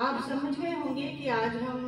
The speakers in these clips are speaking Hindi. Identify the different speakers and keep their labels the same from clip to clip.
Speaker 1: आप समझ गए होंगे कि आज हम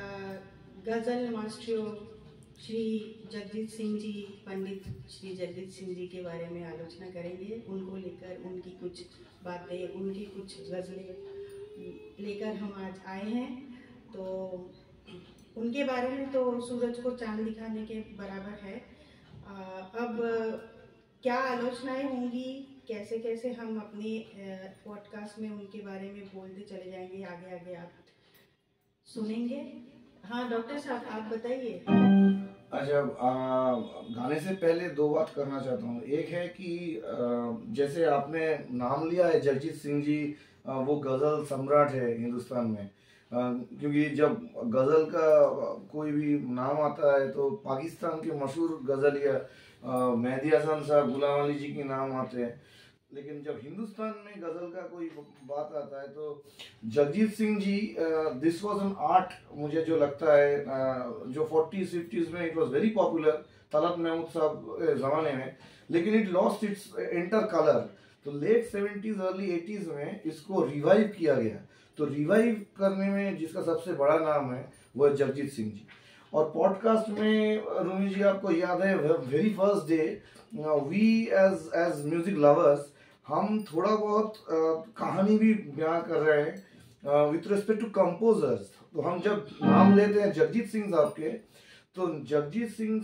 Speaker 1: गज़ल मास्टर श्री जगजीत सिंह जी, पंडित श्री जगजीत सिंह जी के बारे में आलोचना करेंगे। उनको लेकर उनकी कुछ बातें, उनकी कुछ गज़लें लेकर हम आज आए हैं। तो उनके बारे में तो सूरज को चांद दिखाने के बराबर है। अब क्या आलोचनाएं होंगी, कैसे कैसे हम अपने पॉडकास्ट में उनके बारे में बोलते चले जाएंगे, आगे आगे आप सुनेंगे। हाँ डॉक्टर साहब, आप बताइए।
Speaker 2: अच्छा, गाने से पहले दो बात करना चाहता हूँ। एक है कि जैसे आपने नाम लिया है जगजीत सिंह जी, वो गज़ल सम्राट है हिंदुस्तान में। क्योंकि जब गज़ल का कोई भी नाम आता है तो पाकिस्तान के मशहूर गज़लिया मेहदी हसन साहब, गुलाम अली जी के नाम आते हैं, लेकिन जब हिंदुस्तान में गज़ल का कोई बात आता है तो Jagjit Singh ji, this was an art. मुझे जो लगता है जो 40s 50s में it was very popular, Talat Mahmood साहब ज़माने में, लेकिन it lost its inter colour. तो लेट 70s अर्ली 80s में इसको रिवाइव किया गया। तो रिवाइव करने में जिसका सबसे बड़ा नाम है वो है जगजीत सिंह जी। और पॉडकास्ट में रूमी जी, आपको याद है very first day we as music lovers हम थोड़ा बहुत कहानी भी बयां कर रहे हैं विथ रिस्पेक्ट टू कंपोजर्स। तो हम जब नाम लेते हैं जगजीत सिंह साहब के, तो जगजीत सिंह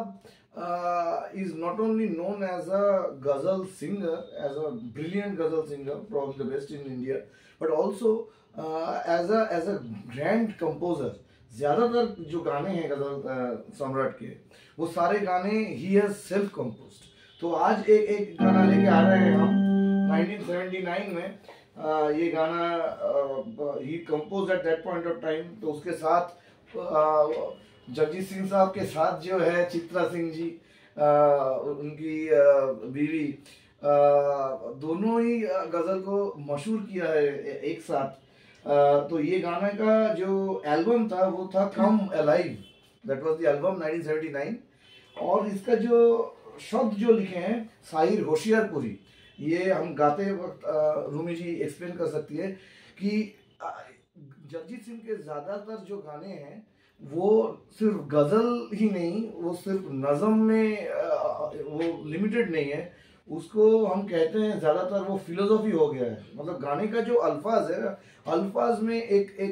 Speaker 2: साहब is not only known as a ghazal singer, as a brilliant ghazal singer, probably the best in India, but also as a grand composer. ज़्यादातर जो गाने हैं गजल सम्राट के, वो सारे गाने ही हैज सेल्फ कंपोज्ड। तो आज एक गाना लेके आ रहे हैं हम 1979 में। ये गाना ही compose at that point of time. तो उसके साथ जगजीत सिंह साहब के साथ जो है चित्रा सिंह जी, उनकी बीवी, दोनों ही गज़ल को मशहूर किया है एक साथ। तो ये गाने का जो एल्बम था वो था come alive, that was the album 1979। और इसका जो शब्द जो लिखे हैं साहिर होशियारपुरी, ये हम गाते वक्त रूमी जी एक्सप्लेन कर सकती है कि जगजीत सिंह के ज़्यादातर जो गाने हैं वो सिर्फ गज़ल ही नहीं, वो सिर्फ नज़म में वो लिमिटेड नहीं है। उसको हम कहते हैं ज़्यादातर वो फिलोसॉफी हो गया है। मतलब गाने का जो अल्फाज है, अल्फाज में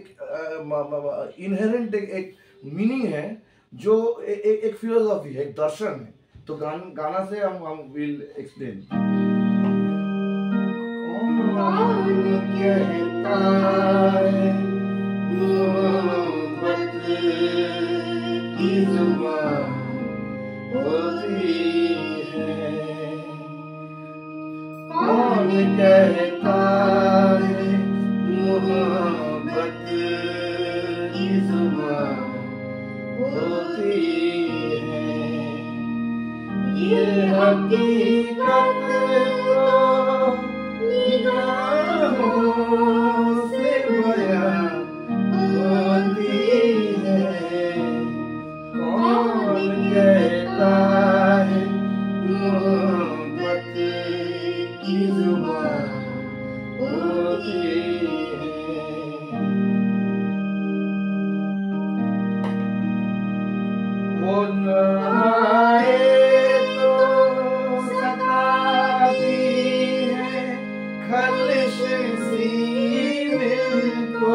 Speaker 2: एक इनहेरेंट एक मीनिंग है, जो एक फिलोसॉफी है, एक दर्शन है। तो गाना से हम विल एक्सप्लेन। कौन कहता है मोहब्बत की जुबान होती है, कौन कहता है मोहब्बत की जुबान होती है। ये हकीकत तो निगाहों से बयां होती है, कौन कहता है मोहब्बत की जुबान होती है। वो न खलिश सी को,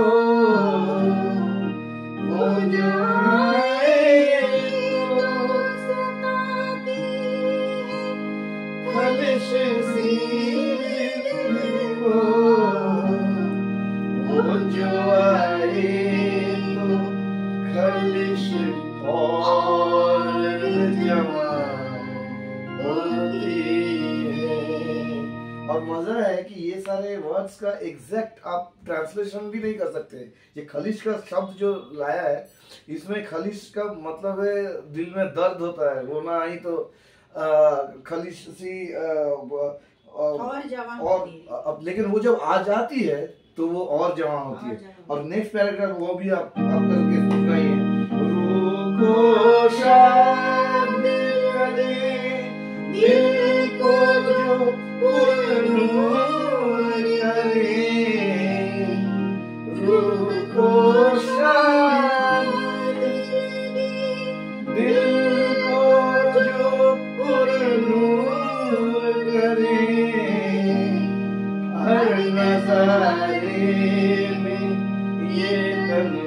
Speaker 2: वो जो आए तो सताती है खलिश सी को, वो जो आए तो खलिश और जवान होती है। और मजा है कि ये सारे वर्ड्स का एग्जैक्ट आप ट्रांसलेशन भी नहीं कर सकते। ये खलिश का शब्द जो लाया है, इसमें खलिश का मतलब है दिल में दर्द होता है, वो ना आई तो खलिश सी और लेकिन वो जब आ जाती है तो वो और जवां होती है। और नेक्स्ट पैराग्राफ वो भी आप करके सुनना ही है। रूह को शाद करे दिल को जो पुरनूर करे, रूह में ये तन